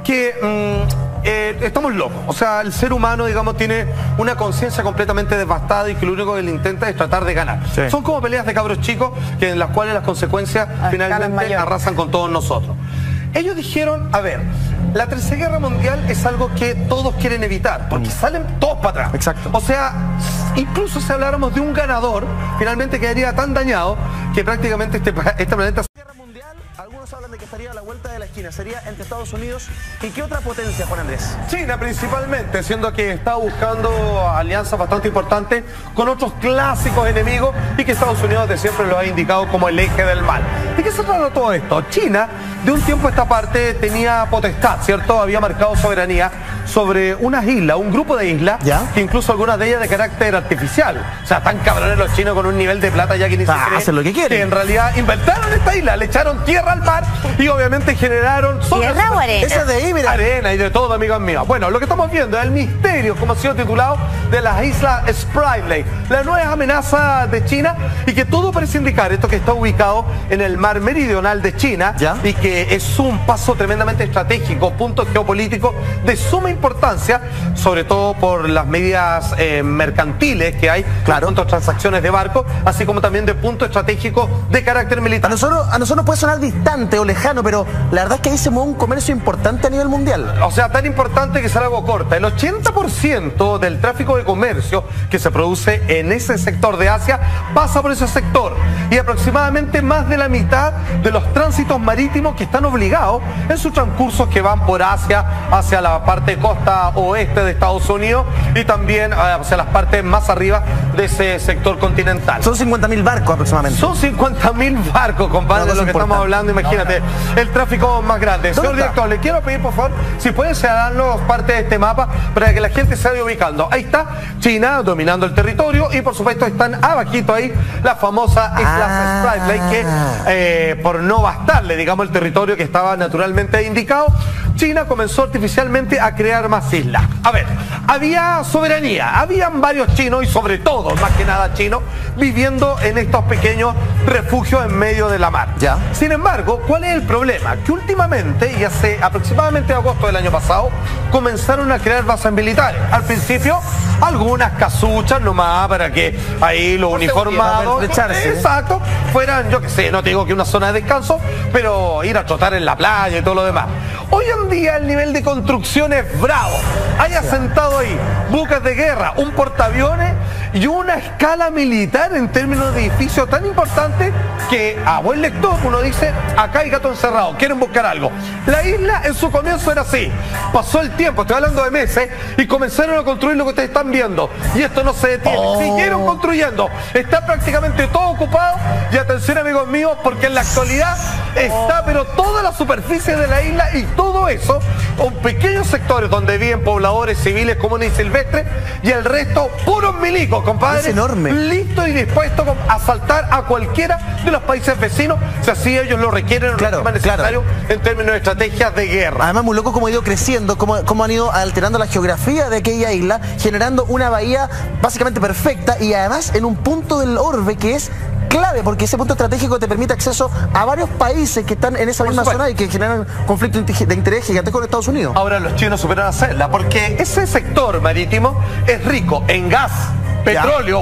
que estamos locos. O sea, el ser humano, digamos, tiene una conciencia completamente devastada y que lo único que le intenta es tratar de ganar. Son como peleas de cabros chicos en las cuales las consecuencias finalmente arrasan con todos nosotros. Ellos dijeron, a ver, la Tercera Guerra Mundial es algo que todos quieren evitar, porque salen todos para atrás. Exacto. O sea, incluso si habláramos de un ganador, finalmente quedaría tan dañado que prácticamente este planeta... Guerra Mundial, algunos hablan hablan de que estaría a la vuelta de la esquina. Sería entre Estados Unidos y ¿qué otra potencia, Juan Andrés? China principalmente, siendo que está buscando alianzas bastante importantes con otros clásicos enemigos y que Estados Unidos de siempre lo ha indicado como el eje del mal. ¿De qué se trata todo esto? China, de un tiempo a esta parte, tenía potestad, ¿cierto? Había marcado soberanía sobre unas islas, un grupo de islas, que incluso algunas de ellas de carácter artificial. O sea, están cabrones los chinos con un nivel de plata ya que ni se cree, hacen lo que quieren. Que en realidad inventaron esta isla, le echaron tierra al mar y obviamente generaron... ¿Tierra o arena? Esa de ahí, mira. Arena y de todo, amigos míos. Bueno, lo que estamos viendo es el misterio, como ha sido titulado, de las islas Spratly, la nueva amenaza de China y que todo parece indicar, esto que está ubicado en el mar meridional de China y que es un paso tremendamente estratégico, punto geopolítico de suma importancia, sobre todo por las medidas mercantiles que hay, puntos de transacciones de barcos, así como también de puntos estratégicos de carácter militar. A nosotros nos puede sonar distante o lejano, pero la verdad es que ahí se mueve un comercio importante a nivel mundial. O sea, tan importante que será algo corta. El 80% del tráfico de comercio que se produce en ese sector de Asia pasa por ese sector y aproximadamente más de la mitad de los tránsitos marítimos que están obligados en sus transcursos que van por Asia hacia la parte costa oeste de Estados Unidos y también hacia las partes más arriba de ese sector continental. Son 50.000 barcos aproximadamente. Son 50.000 barcos, compadre, de lo que estamos hablando. Imagínate, el tráfico más grande. Señor director, le quiero pedir, por favor, si pueden señalarnos parte de este mapa para que la gente se vaya ubicando. Ahí está China dominando el territorio y, por supuesto, están abajito ahí las famosas islas Spratly, que por no bastarle, digamos, el territorio que estaba naturalmente indicado, China comenzó artificialmente a crear más islas. A ver, había soberanía, habían varios chinos y sobre todo, más que nada chinos, viviendo en estos pequeños refugios en medio de la mar. Sin embargo, ¿cuál es el problema? Que últimamente, y hace aproximadamente agosto del año pasado, comenzaron a crear bases militares. Al principio, algunas casuchas nomás para que ahí los uniformados, exacto, fueran, yo qué sé, no te digo que una zona de descanso, pero ir a trotar en la playa y todo lo demás. Hoy en día el nivel de construcción es bravo. Hay asentado ahí buques de guerra, un portaaviones y una escala militar en términos de edificio tan importante que a buen lector uno dice, acá hay gato encerrado, quieren buscar algo. La isla en su comienzo era así, pasó el tiempo, estoy hablando de meses, y comenzaron a construir lo que ustedes están viendo y esto no se detiene, siguieron construyendo, está prácticamente todo ocupado y atención amigos míos porque en la actualidad está pero toda la superficie de la isla y todo eso, con pequeños sectores donde viven pobladores civiles comunes y silvestres y el resto puros milicos, compadre. Es enorme. Listo y dispuesto a asaltar a cualquiera de los países vecinos si así ellos lo requieren o lo necesario en términos de estrategias de guerra. Además, muy loco cómo ha ido creciendo, cómo han ido alterando la geografía de aquella isla, generando una bahía básicamente perfecta y además en un punto del orbe que es clave, porque ese punto estratégico te permite acceso a varios países que están en esa misma zona y que generan conflictos de interés gigantes con Estados Unidos. Ahora los chinos superan a hacerla, porque ese sector marítimo es rico en gas, petróleo,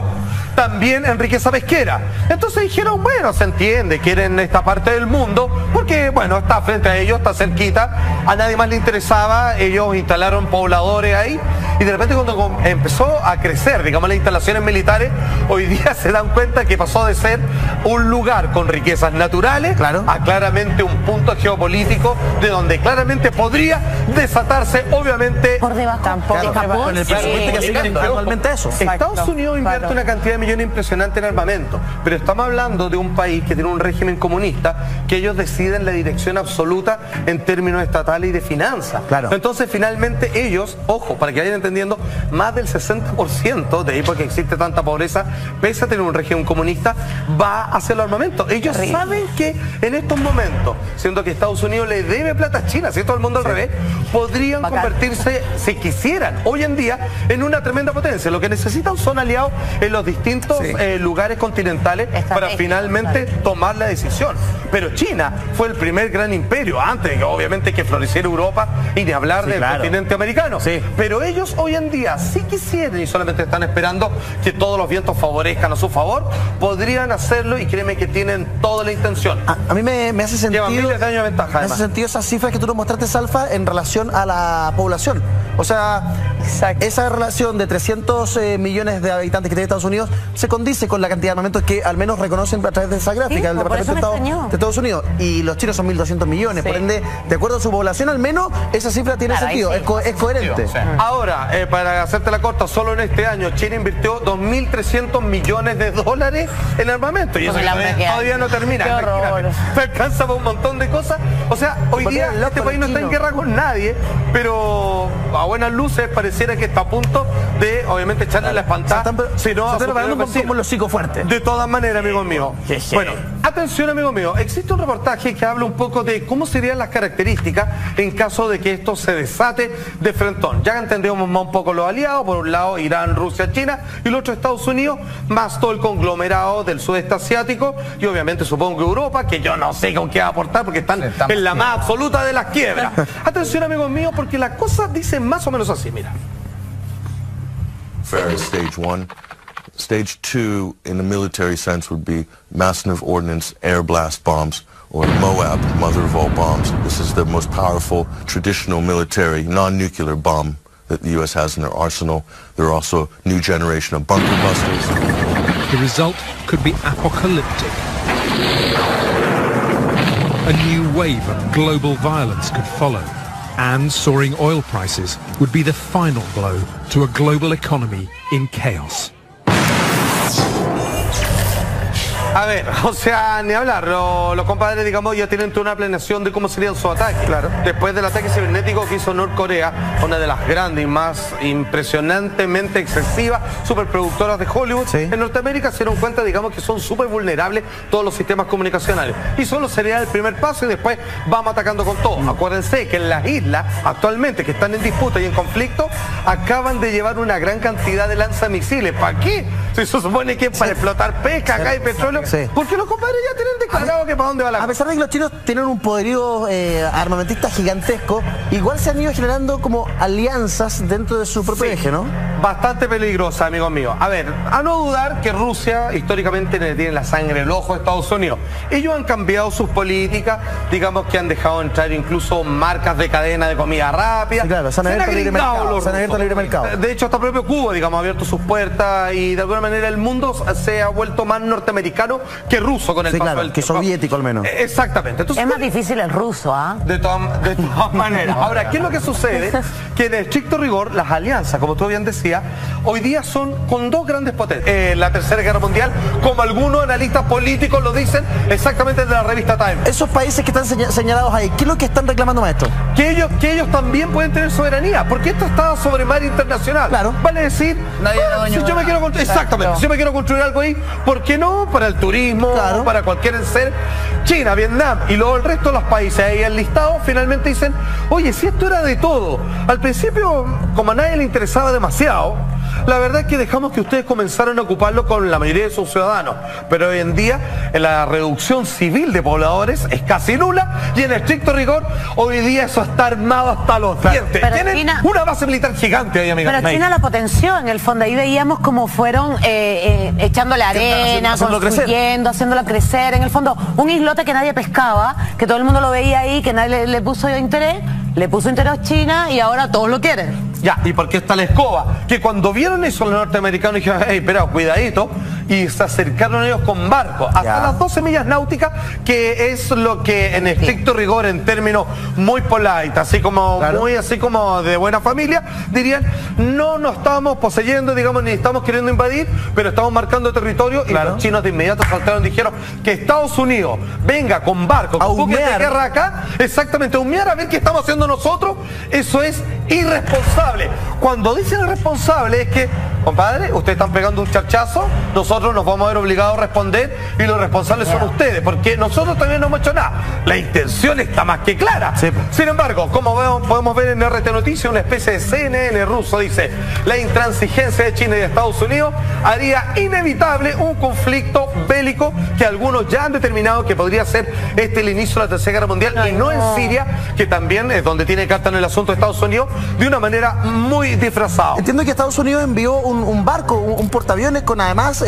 también en riqueza pesquera. Entonces dijeron, bueno, se entiende, quieren esta parte del mundo, porque, bueno, está frente a ellos, está cerquita, a nadie más le interesaba, ellos instalaron pobladores ahí, y de repente cuando empezó a crecer, digamos, las instalaciones militares, hoy día se dan cuenta que pasó de ser un lugar con riquezas naturales a claramente un punto geopolítico de donde claramente podría desatarse, obviamente, por debajo de Japón. Con el presidente que sigue actualmente eso. Estados Unidos invierte una cantidad de millones impresionante en armamento, pero estamos hablando de un país que tiene un régimen comunista que ellos deciden la dirección absoluta en términos estatales y de finanzas. Entonces finalmente ellos, ojo, para que vayan entendiendo, más del 60% de ahí porque existe tanta pobreza, pese a tener un régimen comunista, va hacia el armamento. Ellos saben que en estos momentos, siendo que Estados Unidos le debe plata a China, si todo el mundo al revés, podrían convertirse, si quisieran, hoy en día, en una tremenda potencia. Lo que necesitan son aliados en los distintos lugares continentales para finalmente tomar la decisión. Pero China fue el primer gran imperio, antes obviamente que floreciera Europa y ni hablar del continente americano. Pero ellos hoy en día, si quisieran y solamente están esperando que todos los vientos favorezcan a su favor, podrían hacerlo y créeme que tienen toda la intención. A mí me hace sentido, miles de años de ventaja, me hace sentido esas cifras que tú nos mostraste, Salfa, en relación a la población. O sea, Exacto. Esa relación de 300 millones de habitantes que tiene Estados Unidos se condice con la cantidad de armamentos que al menos reconocen a través de esa gráfica del Departamento de Estado de Estados Unidos. Y los chinos son 1.200 millones, por ende, de acuerdo a su población, al menos esa cifra tiene sentido, es coherente. Ahora, para hacerte la corta, solo en este año China invirtió 2.300 millones de dólares en armamento. Y eso todavía no termina. Se alcanza por un montón de cosas. O sea, hoy día este país no está en guerra con nadie, pero a buenas luces pareciera que está a punto de, obviamente, echarle la espantada. Se están preparando como los psicofuertes. De todas maneras, amigo mío. Bueno, atención, amigo mío. Existe un reportaje que habla un poco de cómo serían las características en caso de que esto se desate de frentón. Ya entendemos más un poco los aliados. Por un lado, Irán, Rusia, China, y el otro Estados Unidos, más todo el conglomerado del sudeste asiático, y obviamente supongo que Europa, que yo no sé con qué va a aportar porque están en la más absoluta de las quiebras. Atención, amigos míos, porque las cosas dicen más o menos así, mira. Fair is stage 1. Stage 2, in the military sense, would be massive ordnance air blast bombs, or MOAB, mother of all bombs. This is the most powerful traditional military non-nuclear bomb that the U.S. has in their arsenal. There are also new generation of bunker busters. The result could be apocalyptic. A new wave of global violence could follow, and soaring oil prices would be the final blow to a global economy in chaos. A ver, o sea, ni hablar, los compadres, digamos, ya tienen toda una planeación de cómo serían sus ataques. Claro. Después del ataque cibernético que hizo Norcorea, una de las grandes y más impresionantemente excesivas superproductoras de Hollywood, en Norteamérica se dieron cuenta, digamos, que son súper vulnerables todos los sistemas comunicacionales. Y solo sería el primer paso y después vamos atacando con todo. Acuérdense que en las islas, actualmente, que están en disputa y en conflicto, acaban de llevar una gran cantidad de lanzamisiles. ¿Para qué? Si se supone que es para explotar pesca, acá y petróleo. Porque los compadres ya tienen declarado que para dónde va la cosa. A pesar de que los chinos tienen un poderío armamentista gigantesco, igual se han ido generando como alianzas dentro de su propio eje, ¿no? Bastante peligrosa, amigos míos. A ver, a no dudar que Rusia históricamente le tiene la sangre el ojo a Estados Unidos. Ellos han cambiado sus políticas, digamos que han dejado entrar incluso marcas de cadena de comida rápida. Sí, claro, se han abierto al libre mercado. De hecho, hasta propio Cuba, digamos, ha abierto sus puertas y de alguna manera el mundo se ha vuelto más norteamericano que ruso con el paso del tiempo. Que soviético al menos. Exactamente. Entonces, es más difícil el ruso, ¿ah? De todas maneras. Ahora, ¿qué es lo que sucede? Que en estricto rigor, las alianzas, como tú bien decías, hoy día son con dos grandes potencias. La Tercera Guerra Mundial, como algunos analistas políticos lo dicen, exactamente de la revista Time. Esos países que están señalados ahí, ¿qué es lo que están reclamando más esto? Que ellos también pueden tener soberanía, porque esto está sobre mar internacional. Claro. Vale decir, si yo me quiero construir, exactamente, si yo me quiero construir algo ahí, ¿por qué no? Para el turismo, para cualquier ser. China, Vietnam y luego el resto de los países ahí enlistados finalmente dicen, oye, si esto era de todo. Al principio, como a nadie le interesaba demasiado, la verdad es que dejamos que ustedes comenzaran a ocuparlo con la mayoría de sus ciudadanos. Pero hoy en día, la reducción civil de pobladores es casi nula y en estricto rigor, hoy día eso está armado hasta los dientes. Tienen China, una base militar gigante ahí, amiga. Pero China la potenció en el fondo. Ahí veíamos cómo fueron echándole arena, construyendo, haciéndola crecer. En el fondo, un islote que nadie pescaba, que todo el mundo lo veía ahí, que nadie le puso interés. Le puso interés China y ahora todos lo quieren. Ya, ¿y por qué está la escoba? Que cuando vieron eso los norteamericanos dijeron, hey, espera, cuidadito, y se acercaron ellos con barcos, hasta las 12 millas náuticas, que es lo que en estricto rigor, en términos muy polite, así como muy así como de buena familia, dirían, no nos estamos poseyendo, digamos, ni estamos queriendo invadir, pero estamos marcando territorio, y los chinos de inmediato saltaron y dijeron que Estados Unidos venga con barcos, con buques de guerra acá, exactamente, a humear a ver qué estamos haciendo nosotros, eso es irresponsable. Cuando dicen irresponsable es que, compadre, ustedes están pegando un charchazo, nosotros nos vamos a ver obligados a responder y los responsables son ustedes, porque nosotros también no hemos hecho nada. La intención está más que clara. Sin embargo, como podemos ver en RT Noticias, una especie de CNN ruso dice, la intransigencia de China y de Estados Unidos haría inevitable un conflicto bélico que algunos ya han determinado que podría ser el inicio de la Tercera Guerra Mundial y no en Siria, que también es donde tiene carta en el asunto de Estados Unidos, de una manera muy disfrazada. Entiendo que Estados Unidos envió un barco, un portaaviones con además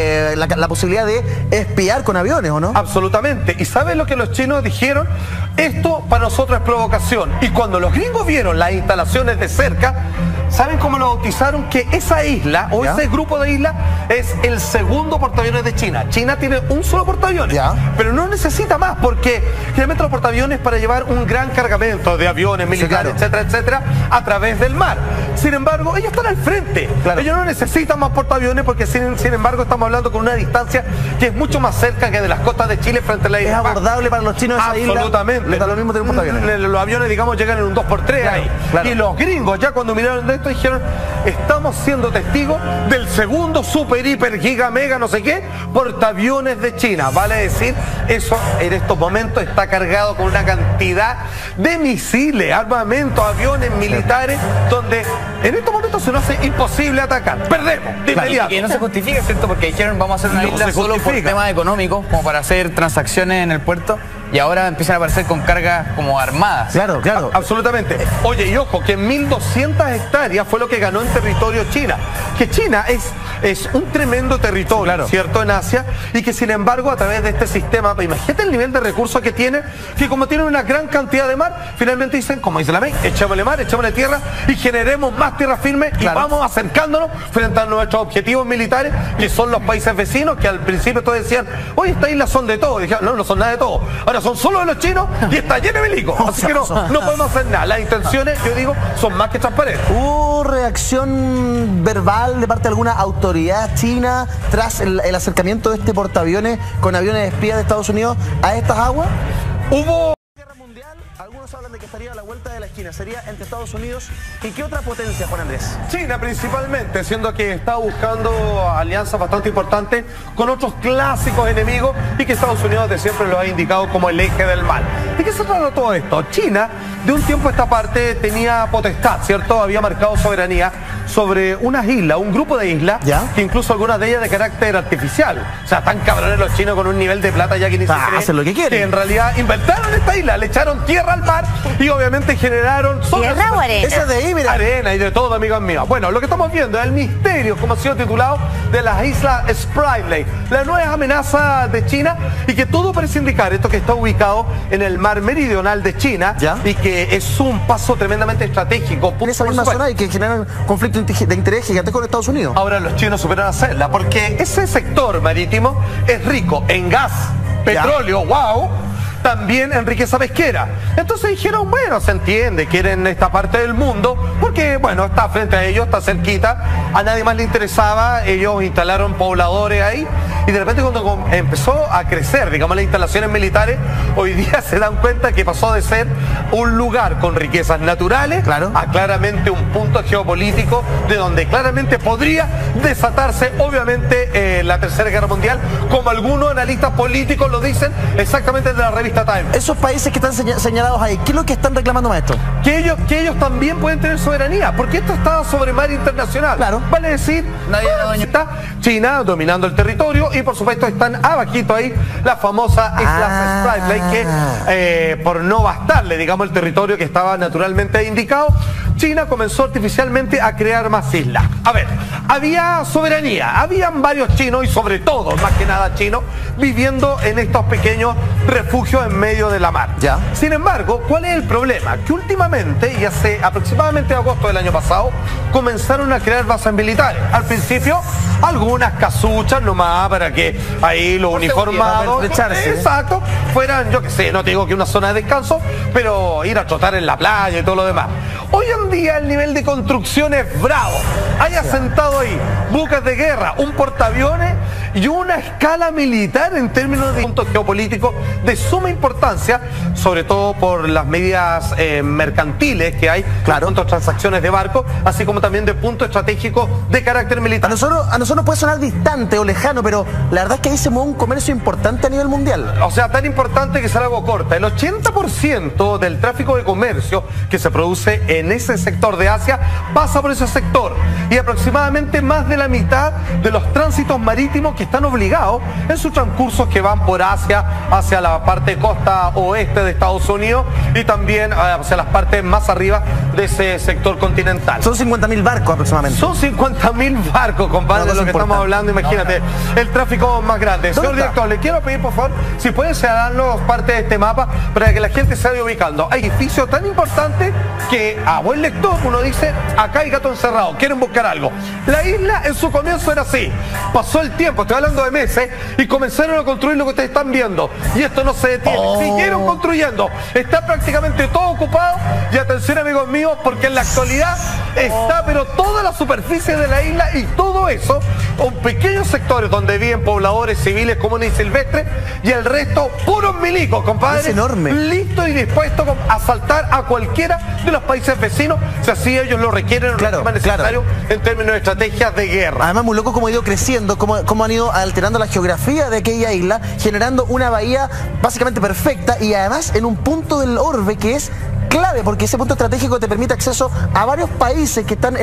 la posibilidad de espiar con aviones, ¿o no? Absolutamente. ¿Y sabes lo que los chinos dijeron? Esto para nosotros es provocación. Y cuando los gringos vieron las instalaciones de cerca, ¿saben cómo lo bautizaron? Que esa isla, o ese grupo de islas, es el segundo portaaviones de China. China tiene un solo portaaviones, pero no necesita más, porque generalmente los portaaviones para llevar un gran cargamento de aviones, militares, etcétera, etcétera, a través del mar. Sin embargo, ellos están al frente. Ellos no necesitan más portaaviones porque sin embargo estamos hablando con una distancia que es mucho más cerca que de las costas de Chile frente a la isla. Es abordable para los chinos esa isla. Absolutamente. Les da lo mismo tener un portaaviones. Los aviones, digamos, llegan en un 2x3 ahí. Y los gringos ya cuando miraron de esto dijeron, estamos siendo testigos del segundo super, hiper, giga, mega, no sé qué, portaaviones de China. Vale decir, eso en estos momentos está cargado con una cantidad de misiles, armamento, aviones militares, donde en estos momentos se nos hace imposible atacar. Perdemos de inmediato. Y que no se justifica, ¿cierto? Porque dijeron vamos a hacer una isla solo por temas económicos, como para hacer transacciones en el puerto. Y ahora empiezan a aparecer con cargas como armadas. Claro, claro. Absolutamente. Oye, y ojo, que 1.200 hectáreas fue lo que ganó en territorio China. Que China es un tremendo territorio, ¿cierto? En Asia. Y que sin embargo, a través de este sistema, imagínate el nivel de recursos que tiene, que como tienen una gran cantidad de mar, finalmente dicen, como dice la MEI, echémosle mar, echémosle tierra y generemos más tierra firme y vamos acercándonos frente a nuestros objetivos militares, que son los países vecinos, que al principio todos decían, oye, estas islas son de todo. Y dijeron, no, no son nada de todo. Ahora son solo de los chinos y está lleno de milicos. Así que no podemos hacer nada. Las intenciones, yo digo, son más que transparentes. ¿Hubo reacción verbal de parte de alguna autoridad china tras el acercamiento de este portaaviones con aviones espías de Estados Unidos a estas aguas? Hubo... Algunos hablan de que estaría a la vuelta de la esquina. Sería entre Estados Unidos y ¿qué otra potencia, Juan Andrés? China principalmente, siendo que está buscando alianzas bastante importantes con otros clásicos enemigos y que Estados Unidos de siempre lo ha indicado como el eje del mal. ¿De qué se trata todo esto? China, de un tiempo a esta parte, tenía potestad, ¿cierto? Había marcado soberanía sobre unas islas, un grupo de islas, que incluso algunas de ellas de carácter artificial. O sea, tan cabrones los chinos con un nivel de plata ya que ni se cree, hacen lo que quieren. Que en realidad inventaron esta isla, le echaron tierra al mar y obviamente generaron... ¿Tierra o arena? Esa de ahí, mira. Arena y de todo, amigos míos. Bueno, lo que estamos viendo es el misterio, como ha sido titulado, de las islas Spratly, la nueva amenaza de China, y que todo parece indicar esto que está ubicado en el mar meridional de China y que es un paso tremendamente estratégico. En esa misma zona y que generan conflicto de interés gigante con Estados Unidos. Ahora los chinos superan a hacerla porque ese sector marítimo es rico en gas, petróleo, también en riqueza pesquera. Entonces dijeron, bueno, se entiende, quieren esta parte del mundo, porque, bueno, está frente a ellos, está cerquita, a nadie más le interesaba, ellos instalaron pobladores ahí, y de repente cuando empezó a crecer, digamos, las instalaciones militares, hoy día se dan cuenta que pasó de ser un lugar con riquezas naturales a claramente un punto geopolítico de donde claramente podría desatarse, obviamente, la Tercera Guerra Mundial, como algunos analistas políticos lo dicen, exactamente de la revista Time. Esos países que están señalados ahí, ¿qué es lo que están reclamando más esto? Que ellos también pueden tener soberanía, porque esto está sobre mar internacional. Vale decir, está China dominando el territorio y por supuesto están abajito ahí las famosas islas Spratly, que por no bastarle, digamos, el territorio que estaba naturalmente indicado, China comenzó artificialmente a crear más islas. A ver, había soberanía, habían varios chinos y sobre todo, más que nada chinos, viviendo en estos pequeños refugios en medio de la mar. Sin embargo, ¿cuál es el problema? Que últimamente, y hace aproximadamente agosto del año pasado, comenzaron a crear bases militares. Al principio, algunas casuchas nomás para que ahí los uniformados, exacto, fueran, yo qué sé, no te digo que una zona de descanso, pero ir a trotar en la playa y todo lo demás. Hoy en día el nivel de construcción es bravo. Hay asentado ahí buques de guerra, un portaaviones y una escala militar en términos de puntos geopolíticos de suma importancia, sobre todo por las medidas mercantiles que hay, puntos de transacciones de barcos, así como también de puntos estratégicos de carácter militar. A nosotros nos puede sonar distante o lejano, pero la verdad es que ahí se mueve un comercio importante a nivel mundial. O sea, tan importante que será algo corta. El 80% del tráfico de comercio que se produce en ese sector de Asia pasa por ese sector, y aproximadamente más de la mitad de los tránsitos marítimos que están obligados en sus transcursos que van por Asia, hacia la parte costa oeste de Estados Unidos y también hacia las partes más arriba de ese sector continental. Son 50.000 barcos aproximadamente. Son 50.000 barcos, compadre, de lo que estamos hablando. Imagínate, el tráfico más grande. Señor director, le quiero pedir, por favor, si pueden señalarnos parte de este mapa para que la gente se vaya ubicando. Hay edificios tan importantes que a buen lector uno dice, acá hay gato encerrado, quieren buscar algo. La isla en su comienzo era así, pasó el tiempo, estoy hablando de meses, y comenzaron a construir lo que ustedes están viendo, y esto no se detiene, siguieron construyendo, está prácticamente todo ocupado, y atención amigos míos, porque en la actualidad está pero toda la superficie de la isla y todo eso, con pequeños sectores donde viven pobladores civiles, comunes y silvestres, y el resto puros milicos, compadre, es enorme, listo y dispuesto a asaltar a cualquiera de los países vecinos, si así ellos lo requieren, lo necesario en términos de estrategias de guerra. Además, muy loco cómo ha ido creciendo, cómo han ido alterando la geografía de aquella isla, generando una bahía básicamente perfecta y además en un punto del orbe que es clave, porque ese punto estratégico te permite acceso a varios países que están